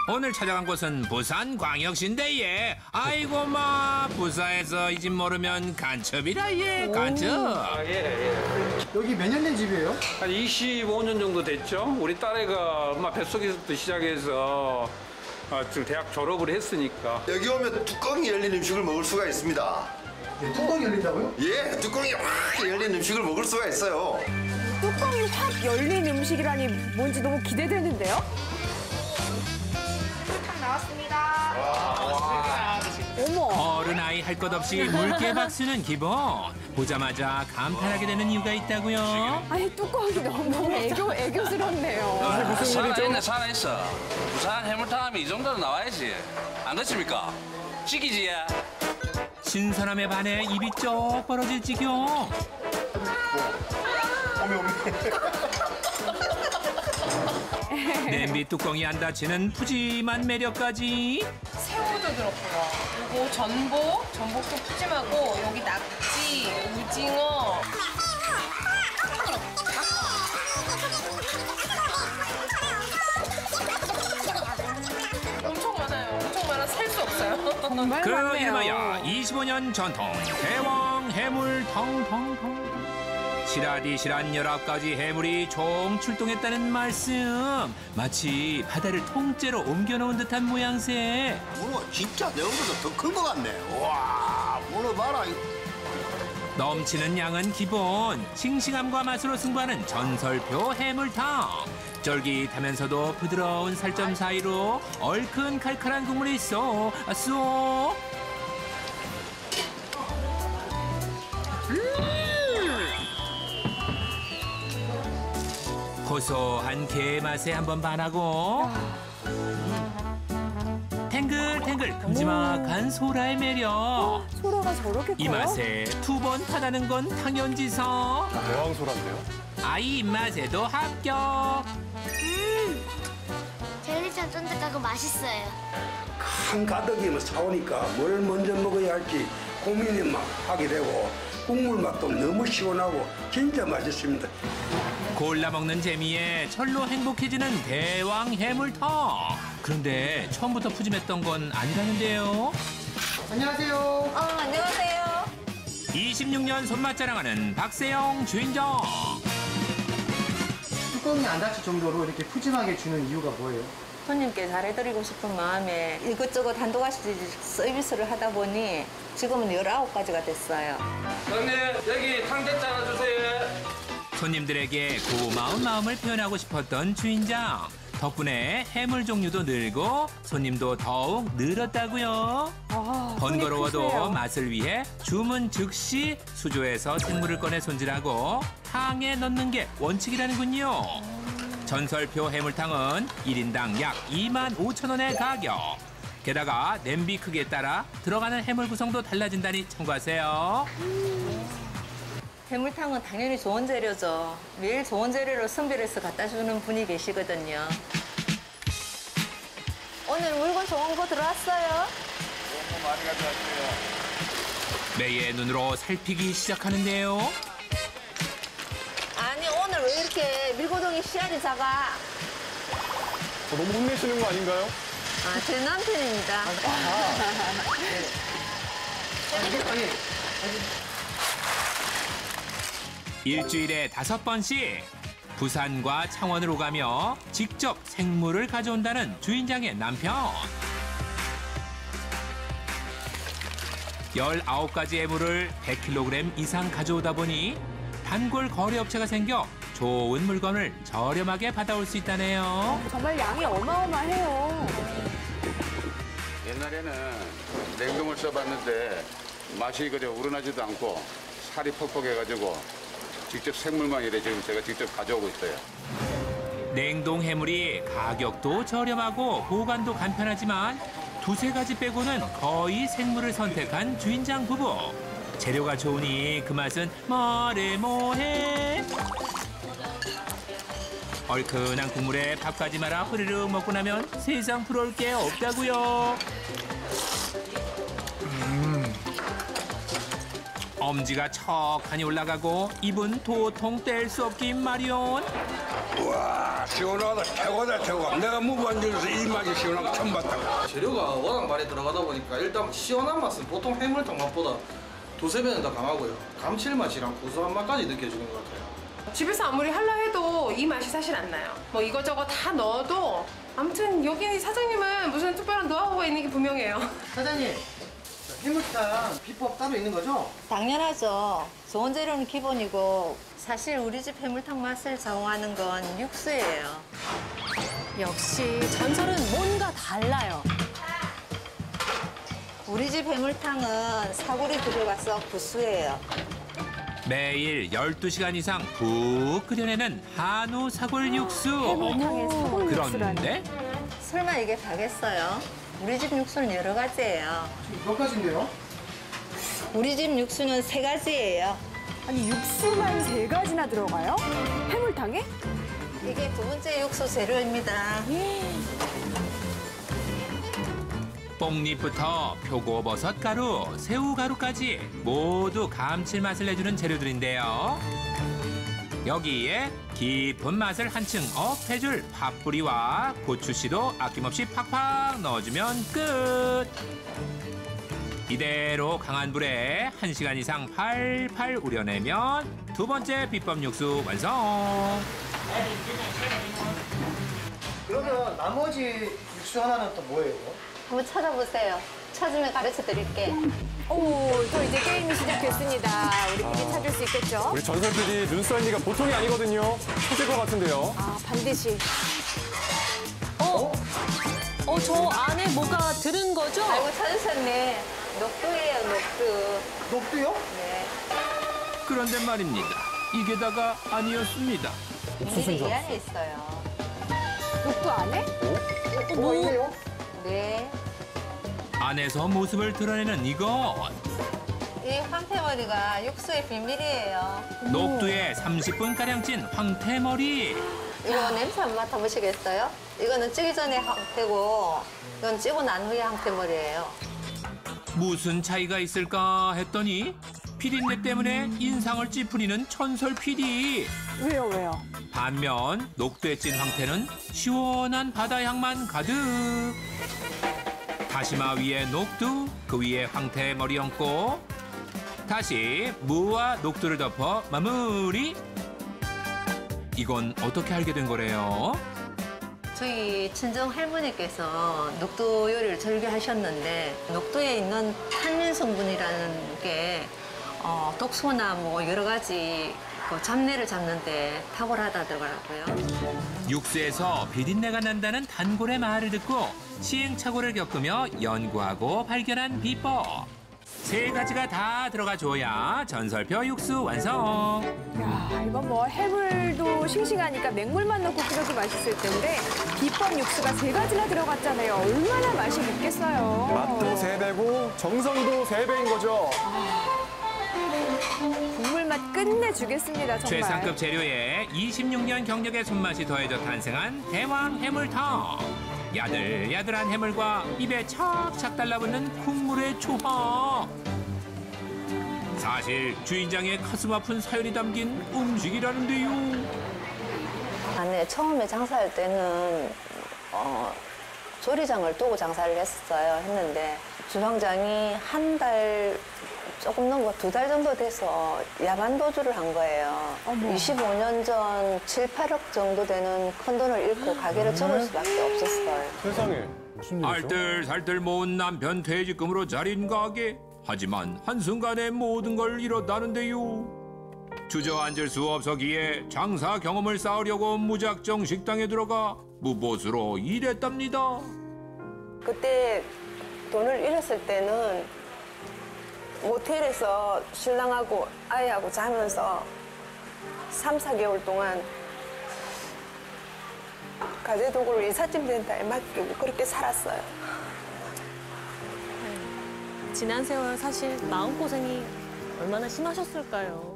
오늘 찾아간 곳은 부산광역시인데 아이고 마 부사에서 이 집 모르면 간첩이라 간첩. 여기 몇 년 된 집이에요? 한 25년 정도 됐죠. 우리 딸애가 엄마 뱃속에서부터 시작해서 지금 대학 졸업을 했으니까. 여기 오면 뚜껑이 열린 음식을 먹을 수가 있습니다. 네, 뚜껑이 열린다고요? 예, 뚜껑이 확 열린 음식을 먹을 수가 있어요. 뚜껑이 확 열린 음식이라니 뭔지 너무 기대되는데요? 어머. 어른 아이 할 것 없이 물개 박수는 기본. 보자마자 감탄하게 되는 이유가 있다고요. 아니 뚜껑이 너무 애교스럽네요. 살아있네 살아있어. 부산 해물탕하면 이 정도는 나와야지. 안 그렇습니까? 찍이지. 신선함에 반해 입이 쩍 벌어질 지경. 냄비 뚜껑이 안 닫히는 푸짐한 매력까지. 새우도 들었고요. 그리고 전복도 푸짐하고 여기 낙지, 오징어. 엄청 많아요. 엄청 많아 셀 수 없어요. 정말 그 많네요. 이름하여 25년 전통 대왕 해물 텅텅텅. 실하디실한 19가지 해물이 총 출동했다는 말씀. 마치 바다를 통째로 옮겨놓은 듯한 모양새. 문어 진짜 내 것보다 더 큰 것 같네. 와, 문어 봐라. 넘치는 양은 기본, 싱싱함과 맛으로 승부하는 전설표 해물탕. 쫄깃하면서도 부드러운 살점 사이로 얼큰 칼칼한 국물이 쏙. 고소한 게 맛에 한번 반하고 탱글탱글 큼지막한 소라의 매력. 소라가 저렇게 커요? 이 맛에 두 번 타다는 건 당연지서. 대왕 소라인데요? 아이 입맛에도 합격. 젤리처럼 쫀득하고 맛있어요. 한 가득이면 사오니까 뭘 먼저 먹어야 할지 고민이 막 하게 되고 국물 맛도 너무 시원하고 진짜 맛있습니다. 골라 먹는 재미에 절로 행복해지는 대왕 해물탕. 그런데 처음부터 푸짐했던 건 아니라는데요. 안녕하세요. 안녕하세요. 26년 손맛 자랑하는 박세영 주인장. 뚜껑이 안 닫힐 정도로 이렇게 푸짐하게 주는 이유가 뭐예요? 손님께 잘해드리고 싶은 마음에 이것저것 한도가시 서비스를 하다 보니 지금은 19가지가 됐어요. 형님 여기 탕대 잘라주세요. 손님들에게 고마운 마음을 표현하고 싶었던 주인장. 덕분에 해물 종류도 늘고 손님도 더욱 늘었다고요. 번거로워도 크세요. 맛을 위해 주문 즉시 수조에서 생물을 꺼내 손질하고 탕에 넣는 게 원칙이라는군요. 전설표 해물탕은 1인당 약 25,000원의 가격. 게다가 냄비 크기에 따라 들어가는 해물 구성도 달라진다니 참고하세요. 해물탕은 당연히 좋은 재료죠. 매일 좋은 재료로 선별해서 갖다 주는 분이 계시거든요. 오늘 물건 좋은 거 들어왔어요? 좋은 거 많이 가져왔어요. 매의 눈으로 살피기 시작하는데요. 아니 오늘 왜 이렇게 밀고동이 씨알이 작아? 너무 혼내시는 거 아닌가요? 제 남편입니다. 일주일에 5번씩 부산과 창원으로 가며 직접 생물을 가져온다는 주인장의 남편. 19가지 해물을 100kg 이상 가져오다 보니 단골 거래업체가 생겨 좋은 물건을 저렴하게 받아올 수 있다네요. 정말 양이 어마어마해요. 옛날에는 냉동을 써봤는데 맛이 그저 우러나지도 않고 살이 퍽퍽해가지고 직접 생물만 이래 지금 제가 직접 가져오고 있어요. 냉동 해물이 가격도 저렴하고 보관도 간편하지만 두세 가지 빼고는 거의 생물을 선택한 주인장 부부. 재료가 좋으니 그 맛은 뭐래 뭐해. 얼큰한 국물에 밥까지 말아 흐르륵 먹고 나면 세상 부러울 게 없다고요. 엄지가 척하니 올라가고 입은 도통 뗄 수 없긴 마련. 와 시원하다 최고다 최고. 내가 무반전에서 이 맛이 시원한 거 처음 봤다. 재료가 워낙 많이 들어가다 보니까 일단 시원한 맛은 보통 해물탕 맛보다 두세 배는 더 강하고요. 감칠맛이랑 고소한 맛까지 느껴지는 것 같아요. 집에서 아무리 하려 해도 이 맛이 사실 안 나요. 뭐 이것저것 다 넣어도 아무튼 여기 사장님은 무슨 특별한 노하우가 있는 게 분명해요. 사장님, 해물탕 비법 따로 있는 거죠? 당연하죠. 좋은 재료는 기본이고 사실 우리 집 해물탕 맛을 좌우하는 건 육수예요. 역시 전설은 뭔가 달라요. 우리 집 해물탕은 사골이 들어가서 구수해요. 매일 12시간 이상 푹 끓여내는 한우 사골 육수. 해물탕에 사골 그런데 설마 이게 다겠어요? 우리 집 육수는 여러 가지예요. 몇 가지인데요? 우리 집 육수는 3가지예요. 아니 육수만 3가지나 들어가요? 해물탕에? 이게 두 번째 육수 재료입니다. 뽕잎부터 표고버섯 가루, 새우가루까지 모두 감칠맛을 내주는 재료들인데요. 여기에 깊은 맛을 한층 업해줄 팥뿌리와 고추씨도 아낌없이 팍팍 넣어주면 끝! 이대로 강한 불에 1시간 이상 팔팔 우려내면 두 번째 비법 육수 완성! 그러면 나머지 육수 하나는 또 뭐예요? 한번 찾아보세요. 찾으면 가르쳐 드릴게. 오, 또 이제 게임이 시작됐습니다. 우리끼리 찾을 수 있겠죠? 우리 전설 PD 눈썰미가 보통이 아니거든요. 찾을 것 같은데요. 아, 반드시. 저 안에 뭐가 들은 거죠? 아이고, 찾으셨네. 녹두예요, 녹두. 녹두요? 네. 그런데 말입니다. 이게 다가 아니었습니다. 비밀이 이 안에 있어요. 녹두 안에? 뭐 있네요? 네. 안에서 모습을 드러내는 이것. 이 황태머리가 육수의 비밀이에요. 녹두에 30분가량 찐 황태머리. 이거 냄새 한번 맡아보시겠어요? 이거는 찌기 전에 황태고, 이건 찌고 난 후에 황태머리예요. 무슨 차이가 있을까 했더니 피디네 때문에 인상을 찌푸리는 천설 PD. 왜요? 반면 녹두에 찐 황태는 시원한 바다향만 가득. 다시마 위에 녹두, 그 위에 황태 머리 얹고 다시 무와 녹두를 덮어 마무리. 이건 어떻게 알게 된 거래요? 저희 친정 할머니께서 녹두 요리를 즐겨하셨는데 녹두에 있는 탄닌 성분이라는 게 독소나 뭐 여러 가지 그 잡내를 잡는데 탁월하다더라고요. 육수에서 비린내가 난다는 단골의 말을 듣고 시행착오를 겪으며 연구하고 발견한 비법. 3가지가 다 들어가줘야 전설표 육수 완성. 야, 이건 뭐 해물도 싱싱하니까 맹물만 넣고 끓여도 맛있을 텐데 비법 육수가 3가지나 들어갔잖아요. 얼마나 맛이 있겠어요. 맛도 3배고 정성도 3배인 거죠. 국물 맛 끝내주겠습니다, 정말. 최상급 재료에 26년 경력의 손맛이 더해져 탄생한 대왕 해물탕. 야들야들한 해물과 입에 착착 달라붙는 국물의 조합. 사실 주인장의 가슴 아픈 사연이 담긴 음식이라는데요. 네, 처음에 장사할 때는 조리장을 두고 장사를 했는데 주방장이 한 달 조금 넘고 2달 정도 돼서 야반 도주를 한 거예요. 25년 전 7, 8억 정도 되는 큰 돈을 잃고 가게를 접을 수밖에 없었어요. 세상에. 무슨 일이죠? 알뜰살뜰 모은 남편 퇴직금으로 차린 가게. 하지만 한순간에 모든 걸 잃었다는데요. 주저앉을 수 없었기에 장사 경험을 쌓으려고 무작정 식당에 들어가 무보수로 일했답니다. 그때 돈을 잃었을 때는 모텔에서 신랑하고 아이하고 자면서 3, 4개월 동안 가재도구를 이삿짐 센터에 맡기고 그렇게 살았어요. 지난 세월 사실 마음고생이 얼마나 심하셨을까요?